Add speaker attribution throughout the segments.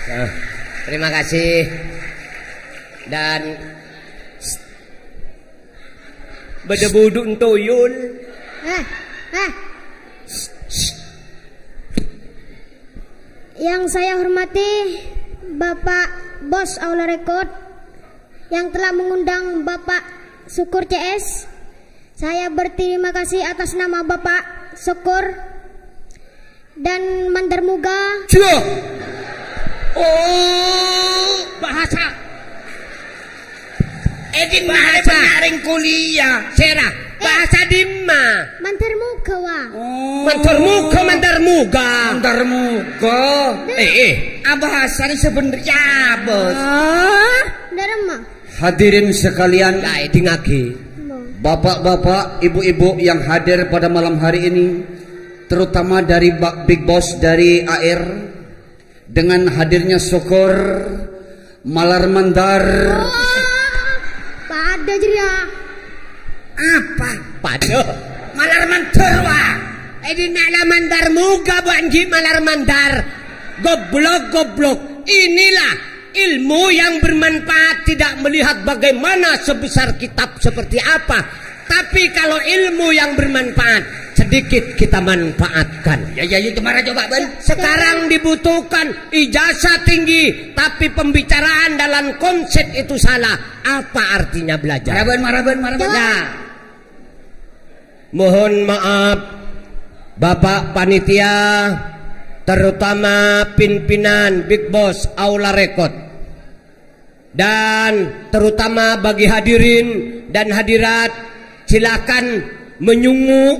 Speaker 1: Terima kasih. Dan bedebuduk tuyul.
Speaker 2: Yang saya hormati Bapak Bos Aula Rekod yang telah mengundang Bapak Syukur CS. Saya berterima kasih atas nama Bapak Syukur dan Mandarmuga.
Speaker 3: Oh, bahasa. Edin bahasa penyaring kuliah.
Speaker 1: Serah. Bahasa dimma.
Speaker 2: Mandarmuga wa.
Speaker 1: Mandarmuga, mandarmuga.
Speaker 3: Mandarmuga. Bahasa ini sebenarnya bos.
Speaker 2: Darma.
Speaker 3: Hadirin sekalian,
Speaker 1: dingagi.
Speaker 3: Bapak-bapak, ibu-ibu yang hadir pada malam hari ini, terutama dari Big Boss dari AR, dengan hadirnya Syukur Malar Mandar.
Speaker 2: Pada jeria.
Speaker 3: Apa?
Speaker 1: Pada
Speaker 3: Malar Mandar wah.
Speaker 1: Ini nak mandar muga banji malar mandar. Goblok. Inilah ilmu yang bermanfaat, tidak melihat bagaimana sebesar kitab seperti apa. Tapi kalau ilmu yang bermanfaat, sedikit kita manfaatkan.
Speaker 3: Ya kemana coba Ben?
Speaker 1: Sekarang dibutuhkan ijazah tinggi, tapi pembicaraan dalam konsep itu salah. Apa artinya belajar?
Speaker 3: Maraben.
Speaker 1: Ya. Mohon maaf, Bapak Panitia, terutama pimpinan Big Boss Aula Rekod, dan terutama bagi hadirin dan hadirat, silakan menyungu.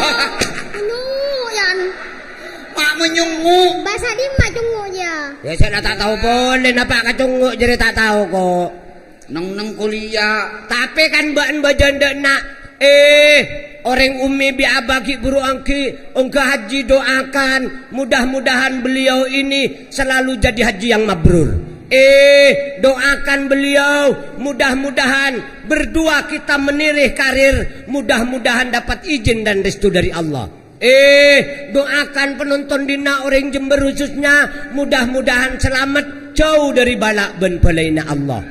Speaker 3: Mak menyungu.
Speaker 2: Bahasa Dimma cungunya.
Speaker 1: Ya saya tak tahu boleh apa kacungu, jadi tak tahu kok.
Speaker 3: Neng kuliah.
Speaker 1: Tapi kan mbak janda nak. Orang umi biabagi buru angki, engkau haji doakan, mudah-mudahan beliau ini selalu jadi haji yang mabrur. Doakan beliau, mudah-mudahan berdua kita menirih karir, mudah-mudahan dapat izin dan restu dari Allah. Doakan penonton dina orang Jember khususnya, mudah-mudahan selamat jauh dari balak ben pelaina Allah.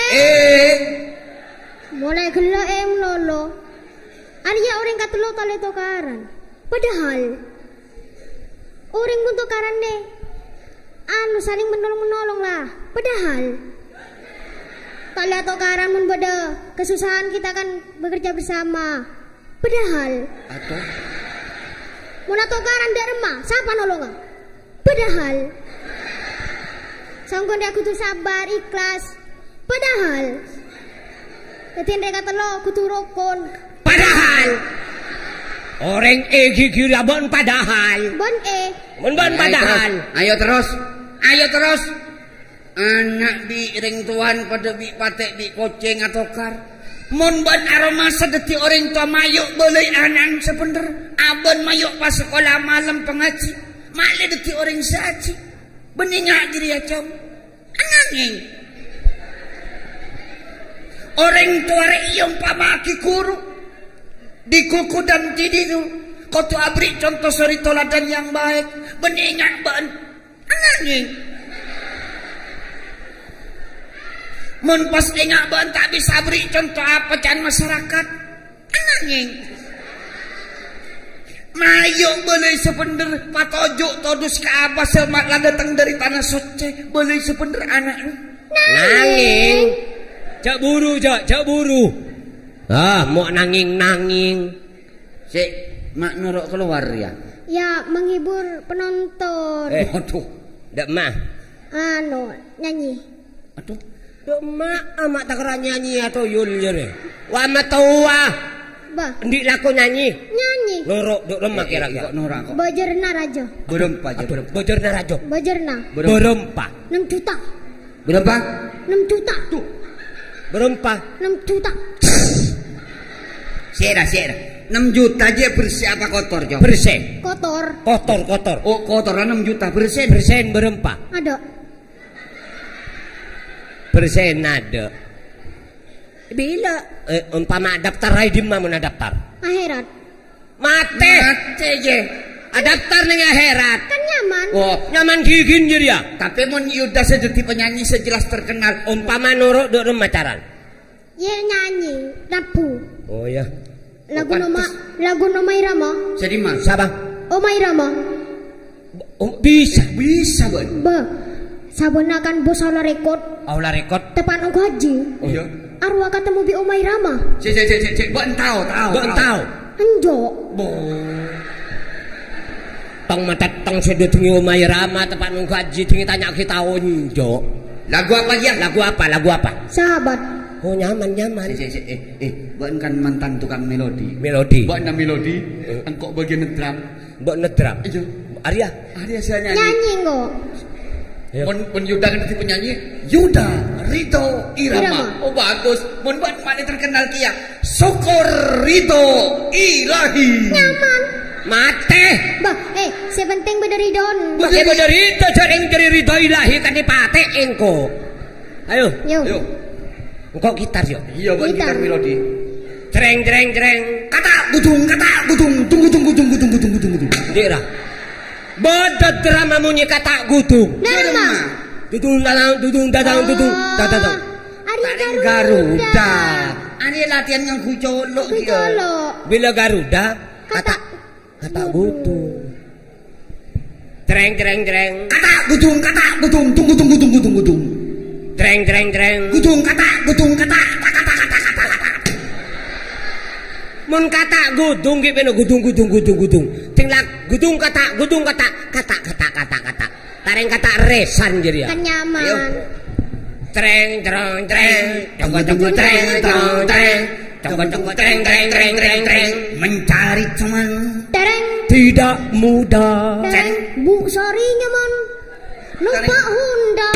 Speaker 2: Mulai gila lolo. Arya orang katelo tale tokaran. Padahal orang pun tokaran deh. Saling menolong lah. Padahal tale tokaran mun beda kesusahan kita kan bekerja bersama. Padahal mun tokaran dek remah, siapa nolong? Padahal sanggon aku tuh sabar, ikhlas. Padahal ketin reka telo kudu rukun.
Speaker 1: Padahal orang gigi bon padahal. Bon padahal.
Speaker 3: Ayo terus. Anak di ring tuan pada bi patek bi koceng atau kar. Mun ban aroma sedeti orang tua mayuk boleh anan sebener. Abon mayuk pas sekolah malam pengaji. Male deti orang saji. Beninyak diri ya com. Anangin. Orang tua iyong pamaki guru. Di kuku dan tidiru kau tu abri contoh suri toladan yang baik. Beningat ban anangin. Mun pas ingat ban tak bisa beri contoh apa can masyarakat anangin. Mayuk boleh sebener patojuk todus ke abah semak datang dari tanah suci boleh sebener anak
Speaker 1: nanging. Cak buru. Mau nanging.
Speaker 3: Sik, mak nuruk keluar ya.
Speaker 2: Ya, menghibur penonton.
Speaker 3: Aduh,
Speaker 1: dak mah.
Speaker 2: Nyanyi.
Speaker 1: Aduh, dak mah amak tak kera nyanyi atau yul jere. Wa matawa.
Speaker 2: Bah.
Speaker 1: Ndik laku nyanyi. Lorok duk remah kira-kira.
Speaker 3: Kok norak kok.
Speaker 2: Bojerna rajo.
Speaker 3: Berempa aja.
Speaker 1: Bojerna rajo.
Speaker 2: Bojerna.
Speaker 1: Berempa.
Speaker 2: 6 juta.
Speaker 3: Berapa?
Speaker 2: 6 juta.
Speaker 1: Tuh. Berempa.
Speaker 2: 6 juta.
Speaker 3: Sierah. 6 juta aja bersih apa kotor jo?
Speaker 1: Bersih.
Speaker 2: Kotor.
Speaker 3: Oh kotor 6 juta bersih.
Speaker 1: Berempa.
Speaker 2: Ada.
Speaker 1: Bersih ada. Bila umpama daftar rai di mana daftar?
Speaker 2: Akhirat.
Speaker 1: Mate
Speaker 3: je.
Speaker 1: Adaptar ning akhirat.
Speaker 2: Kan nyaman.
Speaker 3: Oh,
Speaker 1: Nyaman gigin jadi ya.
Speaker 3: tapi mun Yuda sedeti penyanyi sejelas terkenal.
Speaker 1: Umpama nuruk dok remacaran.
Speaker 2: Ya nyanyi, nabu.
Speaker 1: Oh ya.
Speaker 2: Lagu nama Irama.
Speaker 3: Jadi mas.
Speaker 1: Siapa?
Speaker 2: Oma Irama.
Speaker 1: Oh, bisa.
Speaker 3: Bisa ban.
Speaker 2: Be. Sabonakan bos aula rekod.
Speaker 1: Aula rekod.
Speaker 2: Tepan engko haji.
Speaker 3: Oh iya.
Speaker 2: Arwah ketemu bi Oma Irama.
Speaker 3: Cek. Ban tahu.
Speaker 1: Tahu.
Speaker 2: Enjo.
Speaker 1: Tong matatang sedot ngi Omah Rama tepat nunggu haji tinggi tanya kita onjo.
Speaker 3: Lagu apa ya?
Speaker 1: Lagu apa?
Speaker 2: Sahabat.
Speaker 1: Oh nyaman.
Speaker 3: Ban kan mantan tukang melodi.
Speaker 1: Melodi.
Speaker 3: Ban na melodi, engkau bagian nedram.
Speaker 1: Mbok nedram.
Speaker 3: Iya.
Speaker 1: Arya
Speaker 3: saya nyanyi.
Speaker 2: Nyanyi kok.
Speaker 1: Ya.
Speaker 3: Mun Yuda kan si penyanyi. Yuda Rito Irama. Oh bagus. Mun ban mana terkenal kia. Syukur Rito Ilahi.
Speaker 2: Nyaman.
Speaker 1: Mate.
Speaker 2: Bah, sepenting bedari don.
Speaker 1: Mate bedari itu jarang dari ridho ilahi kan dipate engko. Ayo.
Speaker 2: Yo.
Speaker 1: Engko gitar yo.
Speaker 3: Iya ban gitar melodi.
Speaker 1: Jreng.
Speaker 3: Kata gudung. Tunggu.
Speaker 1: Dira. Bodoh drama munyi kata gudung.
Speaker 2: Nama.
Speaker 1: Dudung dadang.
Speaker 2: Ari
Speaker 3: Garuda. Ani latihan yang kucolok dia.
Speaker 1: Bila Garuda kata gudung. Jreng.
Speaker 3: Kata gudung. Tunggu.
Speaker 1: Jreng.
Speaker 3: Gudung kata.
Speaker 1: Mun kata gudung ki peno gudung. Tinglah gudung kata. Tareng kata resan jadi ya.
Speaker 2: Kan nyaman.
Speaker 1: Treng.
Speaker 3: Mencari teman.
Speaker 2: Tereng.
Speaker 1: Tidak mudah.
Speaker 2: Tereng. Bu sorry nyaman. Numpak Honda.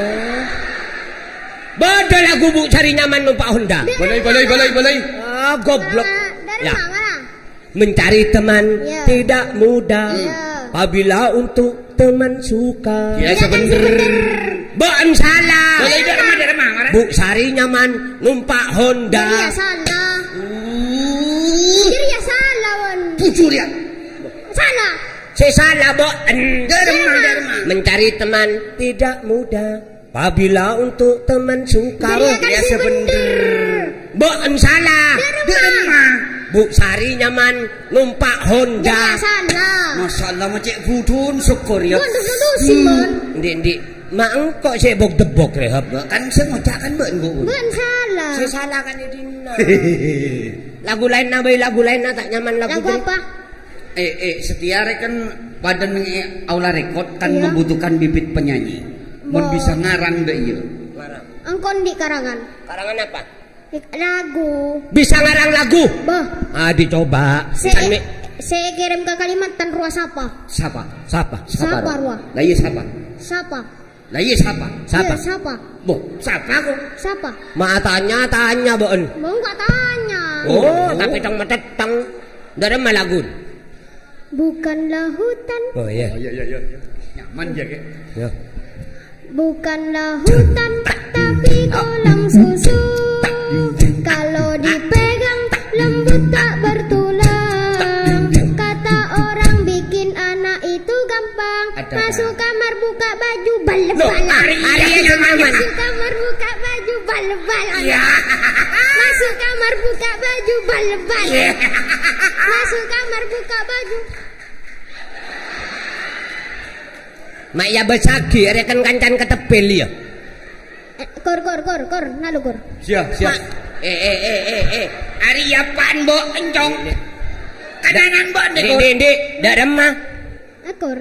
Speaker 1: Badal lagu bu cari nyaman numpak Honda.
Speaker 3: Balai.
Speaker 1: Ah goblok.
Speaker 2: Dari
Speaker 1: Ya.
Speaker 2: mana?
Speaker 1: Mencari teman
Speaker 2: Ya.
Speaker 1: tidak mudah.
Speaker 2: Ya.
Speaker 1: Apabila untuk teman suka.
Speaker 3: Ya sebener.
Speaker 1: Bukan salah.
Speaker 3: Balai dari mana?
Speaker 1: Bu Sari nyaman numpak Honda.
Speaker 2: Jadi ya salah. Jadi ya salah wan.
Speaker 3: Jujur ya.
Speaker 2: Salah.
Speaker 1: Saya salah boen.
Speaker 3: Dari mana?
Speaker 1: Mencari teman tidak mudah. Apabila untuk teman suka.
Speaker 2: Jadi akan
Speaker 3: ya
Speaker 2: si
Speaker 3: sebener.
Speaker 1: Bukan salah.
Speaker 3: Dari mana?
Speaker 1: Bu Sari nyaman numpak
Speaker 2: Jadi
Speaker 1: Honda.
Speaker 2: ya salah.
Speaker 3: Masalah macam budun syukur ya.
Speaker 2: Bukan sih man.
Speaker 1: Ndik. Mak engkau saya bok rehab.
Speaker 3: Kan saya ngocakan ben bu.
Speaker 2: Bukan salah.
Speaker 1: Saya salah kan ini. Lagu lain tak nyaman lagu.
Speaker 2: Lagu apa?
Speaker 3: Setiare kan badan aula rekod kan
Speaker 2: Iya.
Speaker 3: membutuhkan bibit penyanyi. Mun
Speaker 2: Bo.
Speaker 3: bisa ngarang deh iya.
Speaker 2: Engkon di karangan.
Speaker 1: Karangan apa?
Speaker 2: Lagu.
Speaker 1: Bisa ngarang lagu.
Speaker 2: Bah.
Speaker 1: Dicoba.
Speaker 2: Saya kirim ke Kalimantan Ruas apa?
Speaker 3: Siapa?
Speaker 2: Siapa, Rua?
Speaker 3: Lah iya siapa?
Speaker 2: Siapa?
Speaker 3: Lah iya siapa?
Speaker 1: Siapa?
Speaker 2: Iya, siapa?
Speaker 3: Boh, siapa aku?
Speaker 2: Siapa?
Speaker 1: Ma tanya boen.
Speaker 2: Mau nggak tanya.
Speaker 1: Tapi tong metetang dari malagun.
Speaker 2: Bukanlah hutan.
Speaker 1: Oh iya.
Speaker 3: Iya. Nyaman ya ke?
Speaker 1: Ya.
Speaker 2: Bukanlah hutan, tapi kolam susu. Kalau dipegang lembut tak bertulang. Kata orang bikin anak itu gampang. Masuk kamar buka baju bal-bal. Masuk kamar buka baju bal-bal. Masuk kamar buka baju bal-bal. Masuk kamar buka baju.
Speaker 1: Mak ya besagi rekan kancan ketepel ya.
Speaker 2: Kor, nalu kor.
Speaker 3: Siap.
Speaker 1: Ari apaan bo encong?
Speaker 3: Kadanan bo
Speaker 1: Dik, darem mah.
Speaker 2: Akor.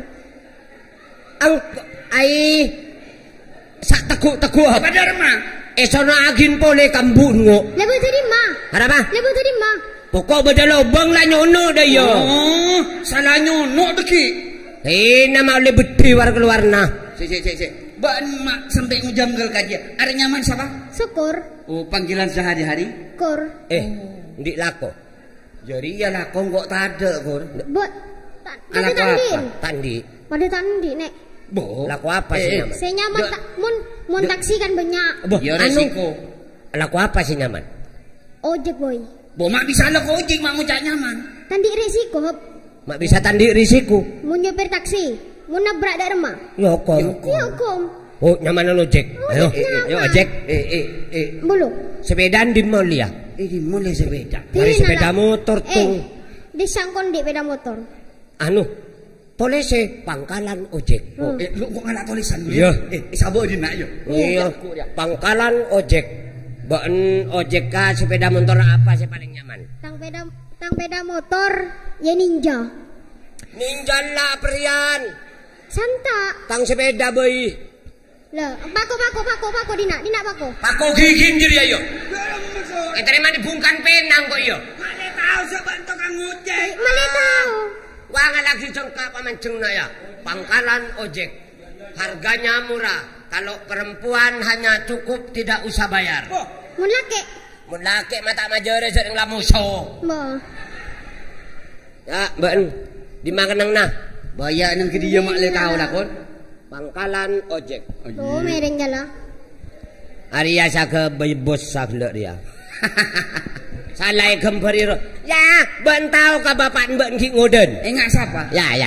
Speaker 1: Ai sak teku
Speaker 3: Apa darma?
Speaker 1: sono agin pole kambun ngo.
Speaker 2: Lebu tadi ma.
Speaker 1: Harapa?
Speaker 2: Lebu tadi ma.
Speaker 1: Pokok beda lobang lah nyono dah yo.
Speaker 3: Oh, salah nyono deki.
Speaker 1: Nama oleh beti keluarna.
Speaker 3: Cek. Ban mak sampai ngejanggal kaji. Ada nyaman siapa?
Speaker 2: Syukur.
Speaker 3: Oh, panggilan sehari-hari.
Speaker 2: Kor.
Speaker 1: Ndik lako.
Speaker 3: Jadi ya lako kok tada kor.
Speaker 2: Buat.
Speaker 3: Anak
Speaker 2: Tadi tandin.
Speaker 1: Tandi.
Speaker 2: Pada tandi nek.
Speaker 3: Boh.
Speaker 1: Lako apa sih nyaman?
Speaker 2: Saya nyaman tak mun taksi kan banyak.
Speaker 3: Ya resiko.
Speaker 1: Lako apa sih nyaman?
Speaker 2: Ojek boy.
Speaker 3: Boh mak bisa lah ojek mak ngucap nyaman.
Speaker 2: Tandi resiko.
Speaker 1: Mak bisa tandi risiku.
Speaker 2: Mau nyopir taksi, mau nabrak dak remah.
Speaker 1: Ya kom.
Speaker 2: Ya kom.
Speaker 1: Oh, nyamanan ojek. Ayo, ayo ojek.
Speaker 3: Bulu.
Speaker 1: Sepedaan di mall ya.
Speaker 3: Di mall sepeda.
Speaker 1: Mari sepeda motor tung.
Speaker 2: Disangkon di sepeda motor.
Speaker 1: Anu, polisi pangkalan ojek.
Speaker 3: Lu kok ngalak tulisan?
Speaker 1: Iya.
Speaker 3: Sabo di nak yo.
Speaker 1: Iya. Pangkalan ojek. Baen ojek ka sepeda motor apa sih paling nyaman?
Speaker 2: Tang sepeda motor ya ninja.
Speaker 1: Ninja lah prian.
Speaker 2: Santa.
Speaker 1: Tang sepeda boy.
Speaker 2: Lah, pako dina pako.
Speaker 1: Pako gigi jadi ayo. Terima dibungkan penang kok yo.
Speaker 3: Mane tahu sobat tukang ojek.
Speaker 2: Mane tahu.
Speaker 1: Wah lagi cengkak pamancengna ya. Pangkalan ojek. Harganya murah. Kalau perempuan hanya cukup tidak usah bayar.
Speaker 2: Mun laki
Speaker 1: mata majore sering lamuso.
Speaker 2: Mo.
Speaker 1: Ya, Mbak dimakan nah.
Speaker 3: Bayar nang ke dia mak le tahu lah kon.
Speaker 1: Pangkalan ojek.
Speaker 2: Oh, mereng jala.
Speaker 1: Arya saga bos saglek dia. Salah gemperiro. Ya, ben tahu ka bapak mbok ngi ngoden.
Speaker 3: Enggak siapa?
Speaker 1: Ya.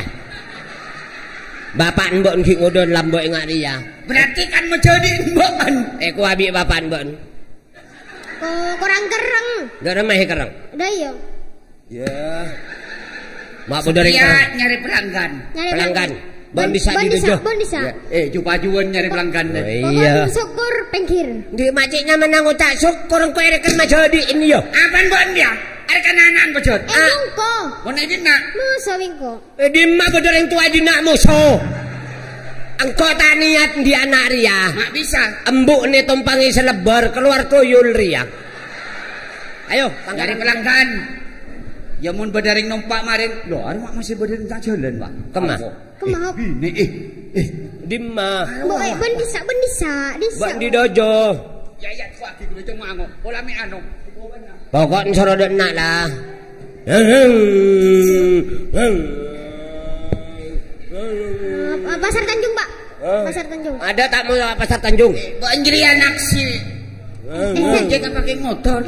Speaker 1: Bapak mbok ngi ngoden lambo enggak dia.
Speaker 3: Berarti kan menjadi mbokan.
Speaker 1: Ku abi bapak mbok.
Speaker 2: Kurang kereng.
Speaker 1: Dak remeh kereng.
Speaker 2: Dah iya.
Speaker 1: Ya. Mak bodoreng
Speaker 3: nyari pelanggan.
Speaker 1: Bon bisa didojo.
Speaker 2: Bon bisa.
Speaker 3: Ya, jupa-juan nyari pelanggan.
Speaker 1: Iya.
Speaker 2: Syukur pengkir.
Speaker 1: Di maciknya menang utak syukur engko erekan mah jadi ini yo.
Speaker 3: Apaan bon dia? Erekan anak bojot.
Speaker 2: Wingko.
Speaker 3: Bon dina.
Speaker 2: Masa wingko.
Speaker 1: Di mah bodoreng tua dina musuh. Engko tak niat di anak ria.
Speaker 3: Mak bisa.
Speaker 1: Embuk ne tumpangi selebar keluar tuyul ria. Ayo,
Speaker 3: cari pelanggan. Ya mun badaring numpak maring. Loh, mak masih badaring tak jalan, Pak.
Speaker 1: Kemah.
Speaker 3: Ini
Speaker 1: di mah.
Speaker 2: Boy, ben bisa.
Speaker 1: Ban di dojo.
Speaker 3: Ya, kuat di dojo mango. Pola mi anu.
Speaker 1: Pokok sorodan nak lah.
Speaker 2: Pasar Tanjung, Pak. Pasar Tanjung.
Speaker 1: Ada tak mau pasar Tanjung?
Speaker 3: Banjirian aksi. Jangan pakai motor.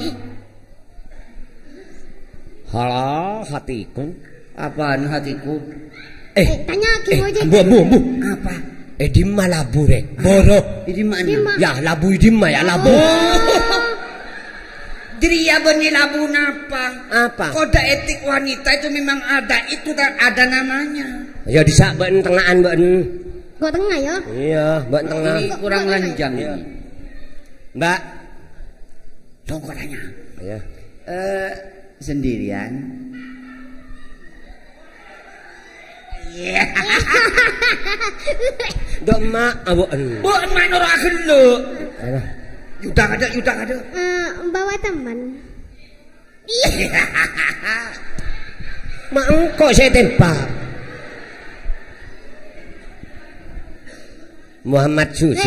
Speaker 1: Halah hatiku.
Speaker 3: Apaan hatiku?
Speaker 2: Tanya Ki Ojek.
Speaker 1: Bu.
Speaker 3: Apa?
Speaker 1: Di mah labu rek. Boro.
Speaker 3: Di mana?
Speaker 1: Ya labu di mah ya labu.
Speaker 3: Jadi ya benih labu napa?
Speaker 1: Apa?
Speaker 3: Kode etik wanita itu memang ada. Itu ada namanya.
Speaker 1: Ya disak ben tengahan ben.
Speaker 2: Kok tengah ya?
Speaker 1: Iya, ben tengah.
Speaker 3: Ini kurang lanjang ya.
Speaker 1: Mbak.
Speaker 3: Tunggu tanya.
Speaker 1: Ya.
Speaker 3: Sendirian. Iya.
Speaker 1: Dok mak awoken.
Speaker 3: Mbok main ora gelo. Yudak ada.
Speaker 2: Bawa teman.
Speaker 1: Mak engko saya tembak. Muhammad Susu.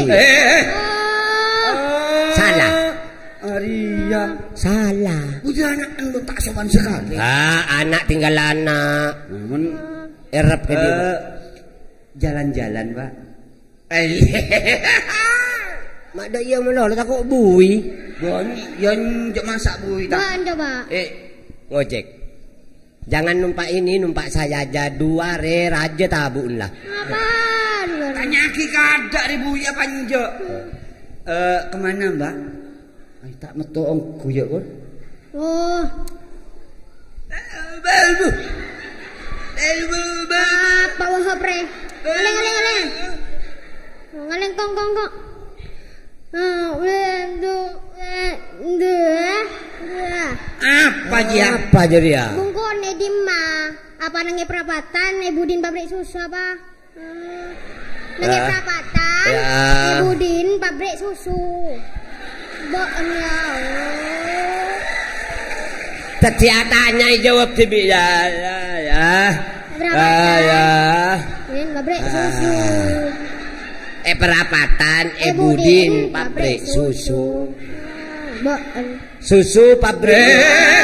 Speaker 1: Salah.
Speaker 3: Arya.
Speaker 1: Salah.
Speaker 3: Udah anak lu tak sopan sekali.
Speaker 1: Anak tinggal anak.
Speaker 3: Namun
Speaker 1: Erap ke dia.
Speaker 3: Jalan-jalan, Pak.
Speaker 1: Mak dak yang melolo tak kok bui.
Speaker 3: Bon, yang masak bui tak.
Speaker 2: Coba.
Speaker 1: Ngojek. Jangan numpak ini, numpak saya aja 2 raja tabun lah.
Speaker 2: Apaan?
Speaker 3: Tanya ki kada ribu ya panjo. Kemana, Mbak? Ay tak metu ong guyok kon.
Speaker 2: Oh.
Speaker 3: Belbu.
Speaker 2: Apa wahab re? Ngaleng. Ngaleng kong.
Speaker 3: Apa
Speaker 1: dia?
Speaker 2: Bungkon Edima. Apa nange perapatan? Budin pabrik susu apa? Nange perapatan. Budin pabrik susu. Boknya.
Speaker 1: Setiap tanya jawab tibi ya.
Speaker 2: Budin pabrik susu.
Speaker 1: Perapatan Budin pabrik susu. Susu pabrik.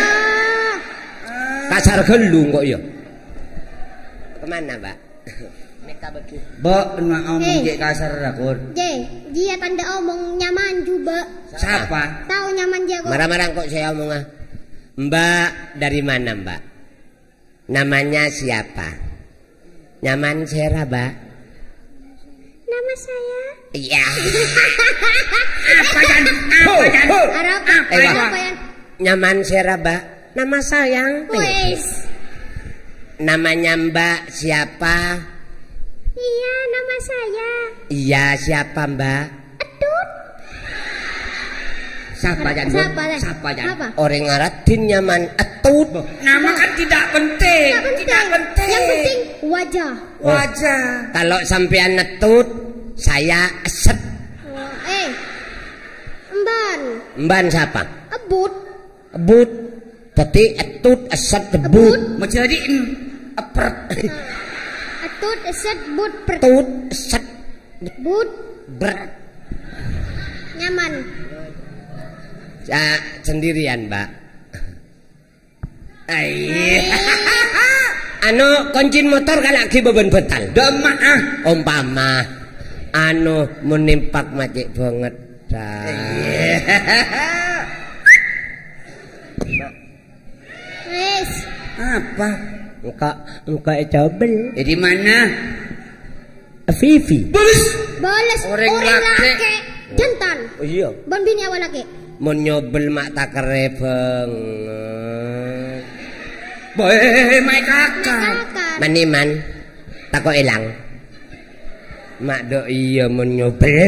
Speaker 1: Kasar gelung kok ya. Kemana, Mbak? Minta bagi.
Speaker 3: Mbak ngomong je kasar rakor.
Speaker 2: Dia tanda omong nyaman juga.
Speaker 3: Siapa?
Speaker 2: Tahu nyaman dia kok.
Speaker 1: Marah-marah kok saya omong. Mbak dari mana, Mbak? Namanya siapa? Nyaman Seraba.
Speaker 2: Nama saya.
Speaker 1: Iya.
Speaker 3: Apa Yan? Apa Yan?
Speaker 2: Apa Yan?
Speaker 1: Nyaman Seraba. Nama sayang.
Speaker 2: Wes.
Speaker 1: Namanya Mbak siapa?
Speaker 2: Iya, nama saya.
Speaker 1: Iya, siapa Mbak?
Speaker 2: Edut.
Speaker 3: Siapa Yan?
Speaker 2: Siapa Yan? Apa?
Speaker 1: Orang ngaratin nyaman Etut.
Speaker 3: Nama kan tidak penting. Tidak penting.
Speaker 2: Yang penting wajah.
Speaker 3: Wajah.
Speaker 1: Kalau sampean Etut, saya Eset.
Speaker 2: Emban.
Speaker 1: Mban siapa?
Speaker 2: Ebut.
Speaker 1: Ebut. Tapi Etut, Eset, Ebut.
Speaker 3: Menjadi epert.
Speaker 2: Etut, eset, but,
Speaker 1: Etut, Eset,
Speaker 2: but,
Speaker 1: ber.
Speaker 2: nyaman.
Speaker 1: Sendirian Mbak. Anu kuncin motor kan lagi beban betal.
Speaker 3: Demak ah.
Speaker 1: Umpama anu menimpak macik banget.
Speaker 2: Wes.
Speaker 3: Apa?
Speaker 1: Engkau double.
Speaker 3: Di mana?
Speaker 1: Vivi.
Speaker 2: Boles.
Speaker 3: Orang laki.
Speaker 2: Jantan.
Speaker 1: Oh iya.
Speaker 2: Bon bini awal laki.
Speaker 1: Mau nyobel mak tak kere banget.
Speaker 3: Boy, mai kakak.
Speaker 1: Maniman tak kok ilang. Mak do iya mau nyobel.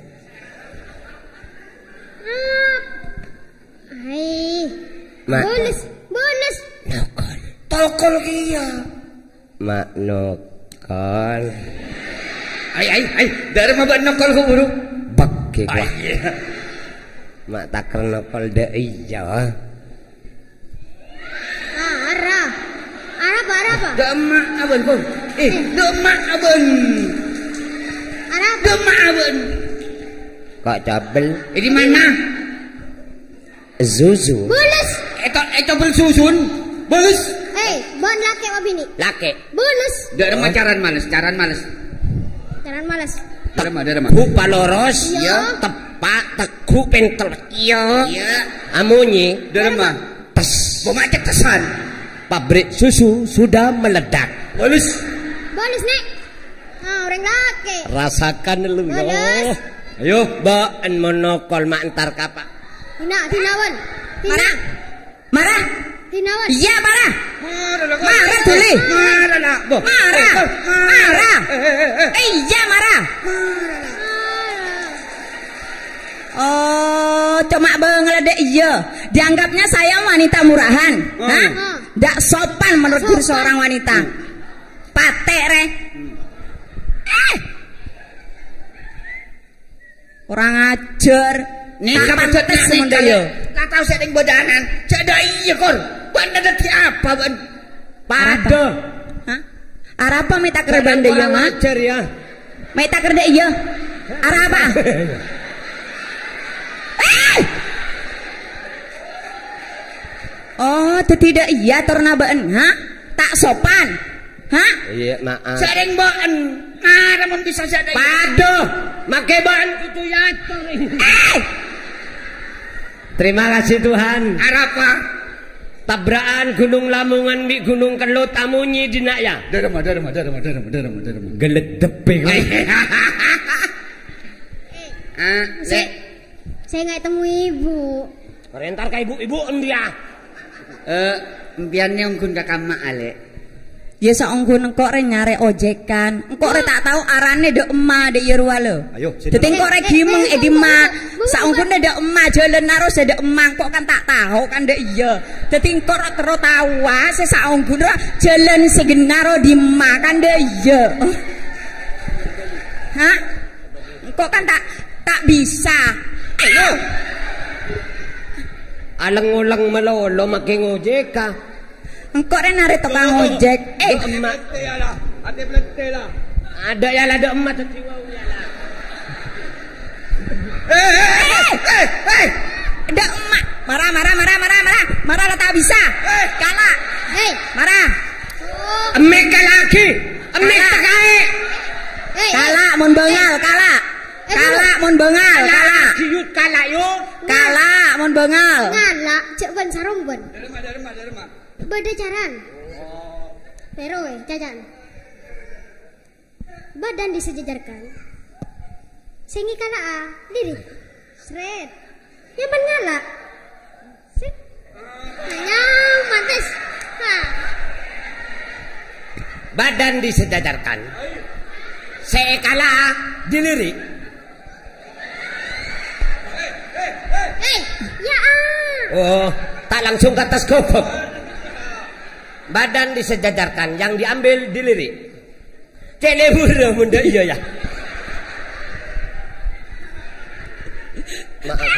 Speaker 1: Mak.
Speaker 2: Boles.
Speaker 1: Nokol.
Speaker 3: Tokol kia.
Speaker 1: Mak nokol.
Speaker 3: Ay. Dari mah ban nokol ku buru.
Speaker 1: Bagi gua. Mak tak kere nokol do iya.
Speaker 2: Arah apa?
Speaker 3: Demak aben ku. Demak aben.
Speaker 2: Arah apa?
Speaker 3: Demak aben.
Speaker 1: Kok double?
Speaker 3: Di mana?
Speaker 1: Zuzu.
Speaker 2: Boles.
Speaker 3: Itu bersusun. Boles.
Speaker 2: Bon laki apa bini?
Speaker 1: Laki.
Speaker 2: Boles.
Speaker 3: Dari mah caran males.
Speaker 2: Jangan malas.
Speaker 3: Dari mah.
Speaker 1: Ku paloros.
Speaker 2: Ya.
Speaker 1: Tepak teku pentel. Iya.
Speaker 3: Iya.
Speaker 1: Amunyi.
Speaker 3: Dari mah.
Speaker 1: Tes.
Speaker 3: Pemacet kesan.
Speaker 1: Pabrik susu sudah meledak.
Speaker 3: Boles.
Speaker 2: Boles nek. Orang laki.
Speaker 1: Rasakan lu.
Speaker 2: Boles.
Speaker 1: Ayo, baan monokol mak entar kapak.
Speaker 2: Tinawan.
Speaker 4: Marah.
Speaker 2: Tinawan.
Speaker 4: Iya marah.
Speaker 3: Marah
Speaker 4: tuli.
Speaker 3: Marah.
Speaker 4: Iya marah. Oh, cuma ngeledek iya. Dianggapnya saya wanita murahan. Hah? Nggak sopan menurut diri seorang wanita. Patek re. Orang ajar.
Speaker 3: Nih kapan tes
Speaker 4: semendayo.
Speaker 3: Kata saya ding bodanan. Ceda iya kor. Banda dati apa ban?
Speaker 1: Pada.
Speaker 4: Hah? Arah apa minta kerban deh ya mah?
Speaker 1: Ajar ya.
Speaker 4: Minta kerja iya. Arah apa? Oh, itu tidak iya tornabaan, hah? Tak sopan, hah?
Speaker 1: Iya maaf.
Speaker 3: Sering baan. Namun bisa jadi.
Speaker 1: Pada. Make baan kudu yator. Terima kasih Tuhan.
Speaker 3: Arapa?
Speaker 1: Tabrakan Gunung Lamongan di Gunung Kelut amunyi dina ya.
Speaker 3: Darma.
Speaker 1: Geledep kok.
Speaker 2: Saya nggak temu ibu.
Speaker 1: Rentar ka ibu-ibu dia.
Speaker 3: Mbiannya ungkun ka kama ale.
Speaker 4: Ya saunggun engkok re nyare ojekan. Engkok re tak tahu arane de emak de yerwa lo.
Speaker 1: Ayo,
Speaker 4: Dadi engkok re gimeng di mak. Saunggun de emak jalan naros de emak kok kan tak tahu kan de iya. Dadi engkok terus tahu se saunggun jalan segenaro di mak kan de iya. Hah? Engkok kan tak bisa. Ayo.
Speaker 1: Alang-ulang malolo making ojek ka.
Speaker 4: Engkok re nare tukang ojek.
Speaker 1: Emak. Ada ya lah ada emak tadi wau ya lah.
Speaker 4: Ada emak. Marah lah tak bisa. Kalah. Marah.
Speaker 1: Emek ka lagi. Emek tak kae.
Speaker 4: Kalah mun bengal, kalah. Kalah mun bengal, kalah.
Speaker 1: Kiyut kalah yuk.
Speaker 4: Kalah mun bengal.
Speaker 2: Ngala, cek ban sarung ban.
Speaker 3: Darma.
Speaker 2: Beda jaran. Pero jajan. Badan disejajarkan. Sengi kala diri. Sret. Ya ban ngala. Sik. Yang mantes. Nah.
Speaker 1: Badan disejajarkan. Sekala dilirik.
Speaker 2: Ya
Speaker 1: Oh, tak langsung ke atas gobok. Badan disejajarkan, yang diambil dilirik. Celebur bunda iya ya. Maaf.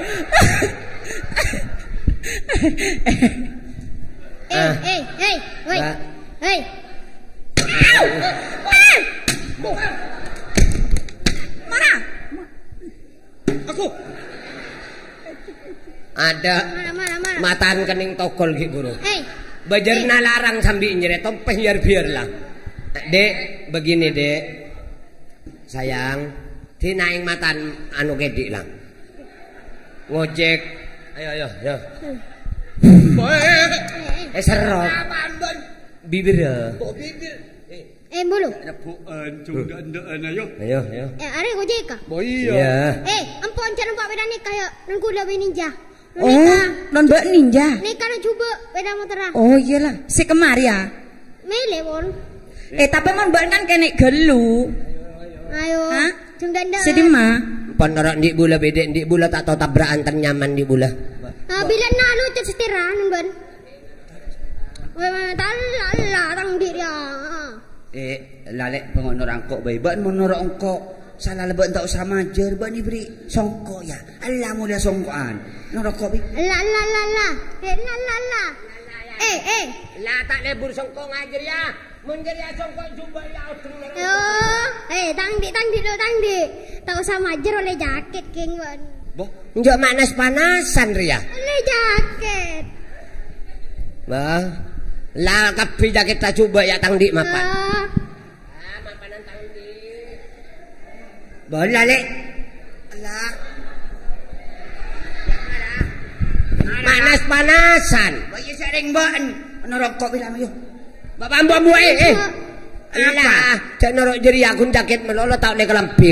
Speaker 2: Woi. Hei.
Speaker 4: Mana?
Speaker 3: Aku.
Speaker 1: Ada
Speaker 2: Mana.
Speaker 1: mataan kening togol ki guru.
Speaker 2: Hei.
Speaker 1: Bajarna larang sambil nyeret tompeh biarlah. Dek, begini dek. Sayang, tinaing matan anu gedik lah. Ngojek. Ayo. Serok. Bibir ya.
Speaker 3: Bibir.
Speaker 2: Bulu.
Speaker 3: Napuan juga ndaan ayo.
Speaker 1: Ayo.
Speaker 2: Are gojek ka?
Speaker 1: Iya.
Speaker 2: Ampun cara nampak beda nikah ya. Nang kula be ninja.
Speaker 4: Oh, non mbak ninja.
Speaker 2: Nikah nang coba beda motor.
Speaker 4: Oh iyalah, si kemari ya.
Speaker 2: Mele won.
Speaker 4: Tapi mon mbak kan kene gelu.
Speaker 2: Ayo.
Speaker 4: Hah?
Speaker 2: Cung danda.
Speaker 4: Sedih mah.
Speaker 1: Panara ndik bula bedek ndik bula tak tahu tabrakan ten nyaman ndik bula.
Speaker 2: Bila nalu cet setiran ban. Wah, talala tang dia.
Speaker 3: Lalek pengono rangkok bae. Ban menurut engkau salah lebet tak usah majer. Ban diberi songkok ya. Allah mulia songkoan. Norokok bi.
Speaker 2: La. La.
Speaker 1: Lah tak lebur songkok ngajar ya. Mun ya songkok coba ya udeng.
Speaker 2: Tang di. Tak usah majer oleh jaket king ban.
Speaker 3: Boh,
Speaker 1: Njok panas-panasan ria.
Speaker 2: Oleh jaket.
Speaker 1: Bah. Lah kapi jaket tak coba ya tang dik mapan. Mapanan tang dik.
Speaker 3: bola lek. Alah.
Speaker 1: Panas-panasan.
Speaker 3: Bayi sering ban. Norokok bilang yo.
Speaker 1: Bapak ambu Lah, cak norok jeri aku jaket melolo tau le kelampi.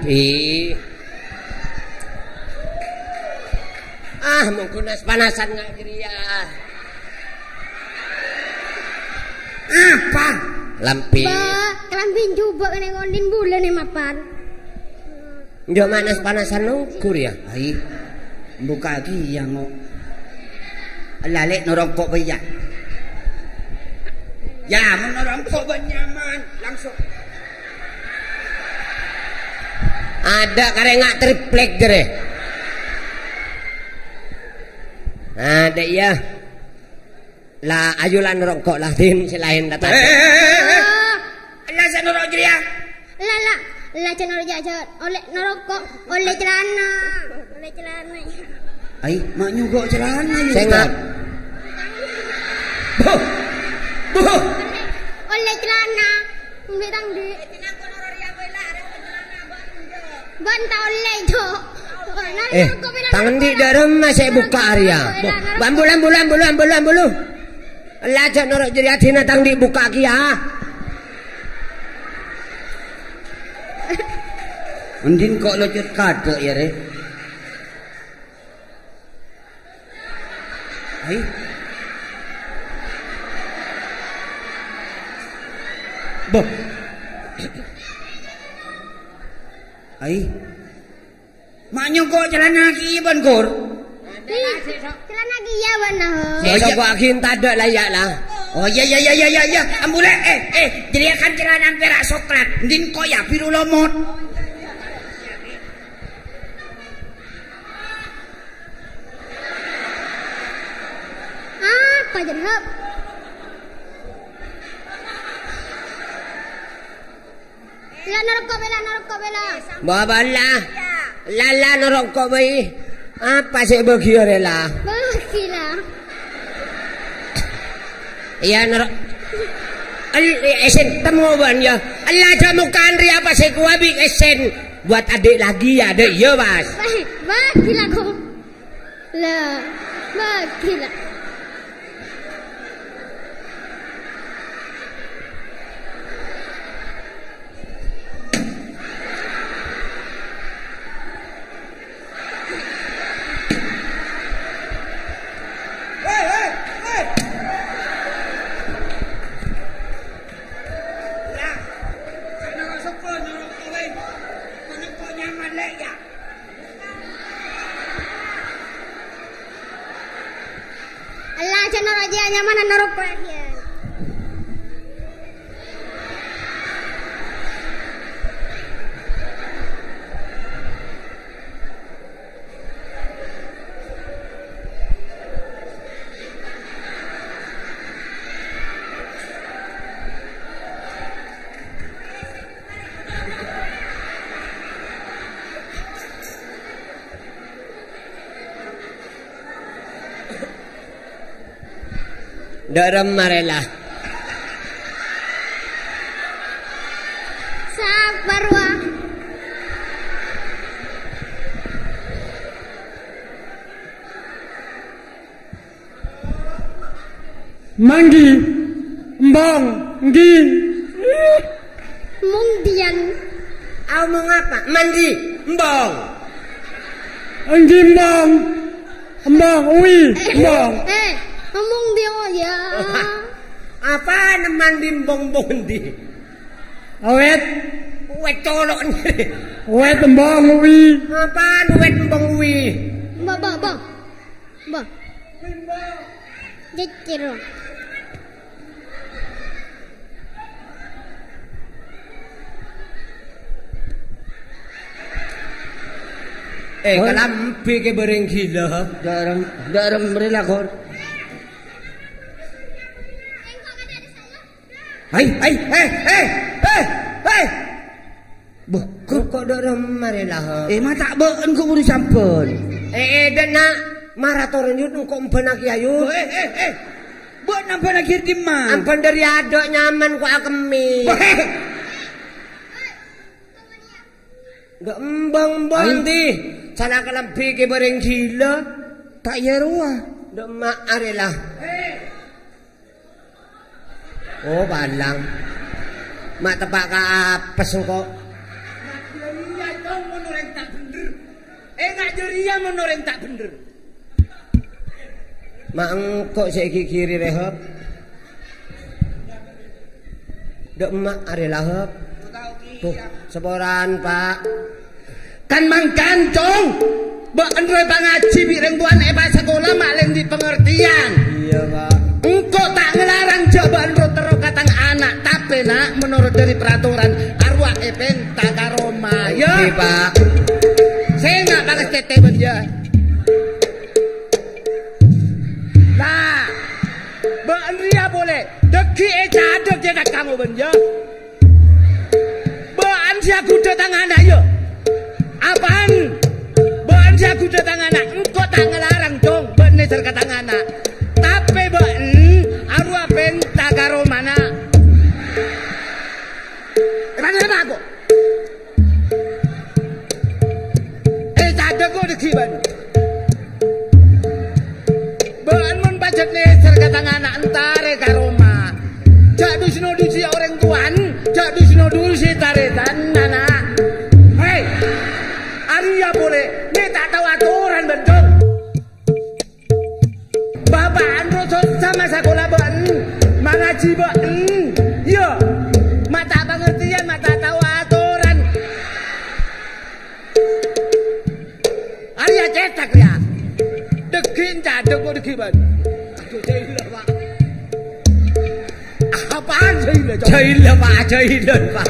Speaker 1: Mau panas-panasan nggak jeri ya.
Speaker 3: Apa?
Speaker 1: Lampi.
Speaker 2: Kelampin coba kena ngondin bulan nih mapan.
Speaker 1: Njok panas-panasan ukur ya.
Speaker 3: Ai. Buka lagi yang lalek norokok bayi. Ya, menorongkok nyaman langsung.
Speaker 1: Ada karengak triplek gere. Ada iya. Lah ayolah nerokok lah tin selain datang.
Speaker 3: Allah saya norok jadi ya.
Speaker 2: La cenor jajan oleh nerokok oleh celana.
Speaker 3: Ai, mak nyugok celana ya.
Speaker 1: Sengat.
Speaker 2: Oleh celana. Mbitang di. Banta oleh jo.
Speaker 1: Tangan di dalam masih buka area. Bulu. Lah cak norok jadi adina tang di buka kia.
Speaker 3: Undin kok lojot kado ya re. Ai. Boh. Ai. Maknya kok celana ki ban kor.
Speaker 2: Celana dia warna.
Speaker 1: Ya kok akin tak ada layak lah.
Speaker 3: Oh ya. Ambule jadi akan celana perak coklat. Ndin kok ya biru lomot.
Speaker 2: Apa jenhep? Narokok bela.
Speaker 1: Bawa lah. Lala nerokok bayi. Apa sih bagi rela?
Speaker 2: Bagilah.
Speaker 1: Ya nerok. Esen temu ban ya. Allah jamukan ria apa sih kuabi esen buat adik lagi ya dek ya mas.
Speaker 2: Bagilah kau. Lah, bagilah.
Speaker 3: balik ya.
Speaker 2: Allah jangan aja nyaman naruh perhatian.
Speaker 1: Darem marela.
Speaker 2: Sabar wah.
Speaker 5: Manggi, mbang, nggi.
Speaker 2: Mungdian.
Speaker 1: Au mau ngapa? Mandi, mbong.
Speaker 5: Nggi mbang. Mbang, ui, mbang.
Speaker 2: Ngomong dia ya.
Speaker 1: Apa mandi mbong-mbong di?
Speaker 5: Awet,
Speaker 1: Wet colok ni.
Speaker 5: awet mbang, ui.
Speaker 1: Apa wet mbong wi?
Speaker 2: Ba. Jecir.
Speaker 1: Kalampi ke bereng gila.
Speaker 3: Darem merela kor.
Speaker 1: Hai. Kok darem marela.
Speaker 3: Mata beun kok buru sampun.
Speaker 1: Dena maraton yun kok empenak ayu.
Speaker 3: Beun nampan akhir di mah.
Speaker 1: Ampan dari adok nyaman kok akemi. Gak embang-embang di. Salah kalampi ke bereng gila.
Speaker 3: Tak ya ruah.
Speaker 1: Dok mak arela. Oh balang. Mak tepak ka apes kok.
Speaker 3: Iya dong menoreng tak bener. Ngak jeria menoreng tak bener.
Speaker 1: Mak engkok saiki kiri rehop. Dok mak arela hop. Tuh, seboran Pak.
Speaker 3: Kan mangkancong. Mbak Androy pangaji bireng tuan eba sekolah maklem di pengertian.
Speaker 1: Iya Pak.
Speaker 3: Engkau tak ngelarang jawaban rotero katang anak. Tapi nak menurut dari peraturan arwah epeng takaroma. Ya
Speaker 1: Oke Pak.
Speaker 3: saya nggak pakai tete benja. Lah Mbak Andria boleh. Deki cadok jaga kamu benja. Mbak Andria aku datang anak ya. Apaan? Mbak Andria aku datang anak. Engkau tak ngelarang dong. Bener kata anak. Tapi Mbak arwah epeng takaroma na. Mana aku? Cadok kau dikiban. Bahan mon pajak neser kata anak antare karoma. Jadu sinodusi orang tuan, jadu sinodusi taretan nana. Hei, Arya boleh, ini tak tahu aturan bentuk. Bapak Andro sama sekolah ban, mengaji ban, yo, mata pengertian, mata tahu aturan. Arya cetak ya. Dekin cadok kok dekiban. Aduh jahil Pak. Apaan jahil?
Speaker 1: Jahil Pak.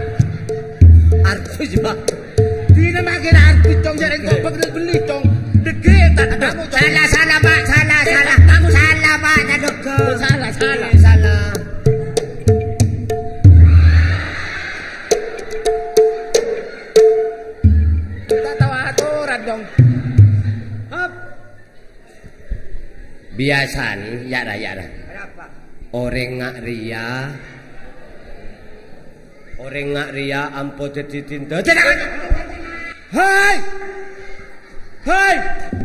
Speaker 1: Artis Pak.
Speaker 3: Dina makin artis dong jarang kau beli dong. Dekin tak kamu
Speaker 1: Salah Pak, salah.
Speaker 3: Kamu
Speaker 1: Salah Pak, cadok ke.
Speaker 3: salah.
Speaker 1: Salah.
Speaker 3: Kita tahu aturan dong. Hop.
Speaker 1: Biasa nih, yara.
Speaker 3: Berapa?
Speaker 1: Orang ngak ria ampo jadi tinta.
Speaker 3: Hai.